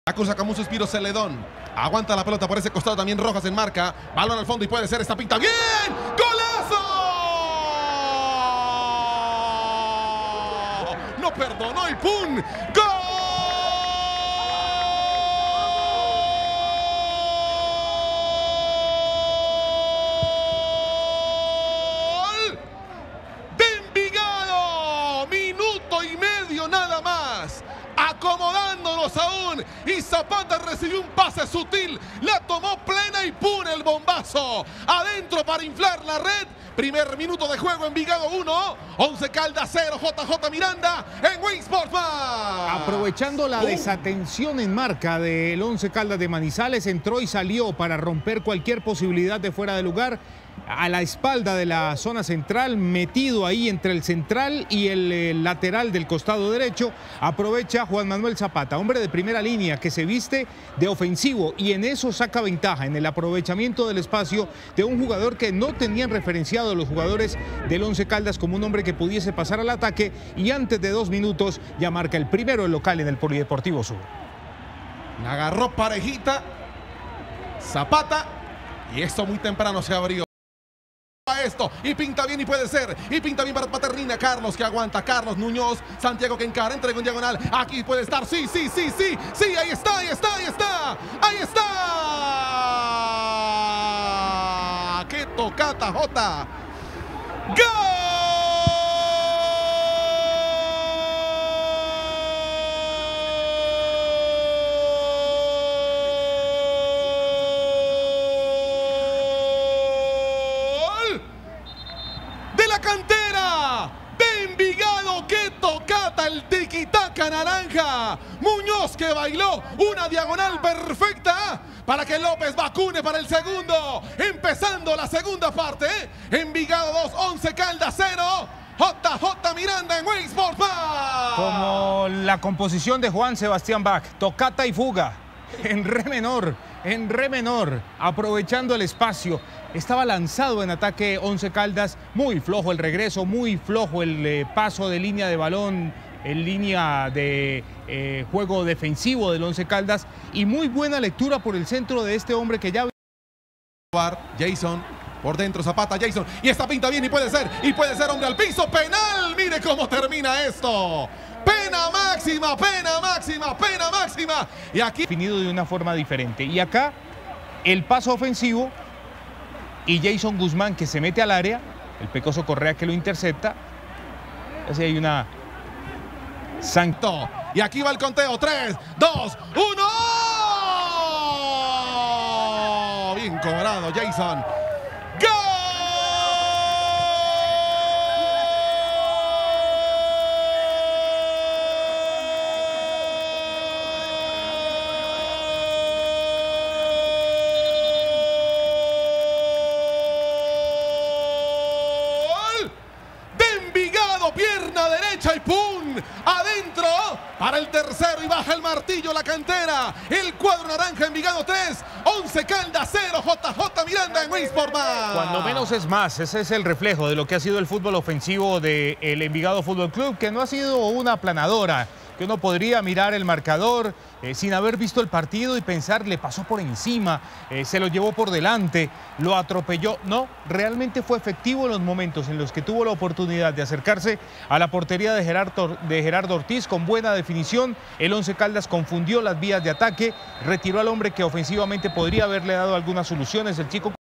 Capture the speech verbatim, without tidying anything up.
Acusa como un suspiro Celedón. Aguanta la pelota por ese costado también Rojas en marca. Balón al fondo y puede ser esta pinta. ¡Bien! ¡Golazo! No perdonó y ¡pum! ¡Gol! De Envigado. Minuto y medio nada más. Acomodándonos aún y Zapata recibió un pase sutil, la tomó plena y ¡pum! El bombazo adentro para inflar la red. Primer minuto de juego, Envigado uno, Once Caldas cero, J J Miranda en Win Sports Más. Aprovechando la Uh. desatención en marca del Once Caldas de Manizales, entró y salió para romper cualquier posibilidad de fuera de lugar. A la espalda de la zona central, metido ahí entre el central y el eh, lateral del costado derecho, aprovecha Juan Manuel Zapata, hombre de primera línea que se viste de ofensivo y en eso saca ventaja, en el aprovechamiento del espacio de un jugador que no tenían referenciado los jugadores del Once Caldas como un hombre que pudiese pasar al ataque, y antes de dos minutos ya marca el primero el local en el Polideportivo Sur. La agarró parejita Zapata y esto muy temprano se abrió. Esto y pinta bien y puede ser y pinta bien para Paternina. Carlos que aguanta, Carlos Muñoz, Santiago que encara, entrega un diagonal, aquí puede estar, sí, sí, sí, sí, sí, ahí está, ahí está, ahí está, ahí está. ¡Qué tocata, Jota! ¡Gol! La cantera de Envigado, que tocata el tiquitaca naranja. Muñoz que bailó una diagonal perfecta para que López vacune para el segundo. Empezando la segunda parte. Envigado dos, Once Caldas cero. J J Miranda en Win Sports Más. Como la composición de Juan Sebastián Bach, tocata y fuga en re menor, en re menor, aprovechando el espacio. Estaba lanzado en ataque Once Caldas, muy flojo el regreso, muy flojo el eh, paso de línea de balón, en línea de eh, juego defensivo del Once Caldas, y muy buena lectura por el centro de este hombre que ya... Jason, por dentro Zapata, Jason, y esta pinta bien y puede ser, y puede ser hombre al piso, penal, mire cómo termina esto. Pena máxima, pena máxima, pena máxima. Y aquí... definido de una forma diferente. Y acá el paso ofensivo y Jason Guzmán que se mete al área, el Pecoso Correa que lo intercepta. Así hay una... Santo. Y aquí va el conteo, tres, dos, uno. Bien cobrado Jason. Pierna derecha y ¡pum! Adentro para el tercero y baja el martillo la cantera. El cuadro naranja, Envigado tres, Once Caldas cero, J J Miranda en Win Sports Más. Cuando menos es más, ese es el reflejo de lo que ha sido el fútbol ofensivo del Envigado Fútbol Club, que no ha sido una aplanadora, que uno podría mirar el marcador eh, sin haber visto el partido y pensar, le pasó por encima, eh, se lo llevó por delante, lo atropelló. No, realmente fue efectivo en los momentos en los que tuvo la oportunidad de acercarse a la portería de Gerardo, de Gerardo Ortiz con buena definición. El Once Caldas confundió las vías de ataque, retiró al hombre que ofensivamente podría haberle dado algunas soluciones. El chico